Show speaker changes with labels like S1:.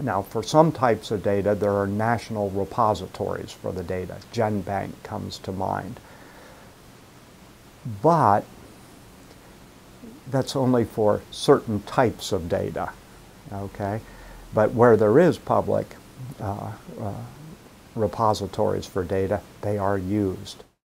S1: Now, for some types of data, there are national repositories for the data. GenBank comes to mind. But that's only for certain types of data, okay? But where there is public repositories for data, they are used.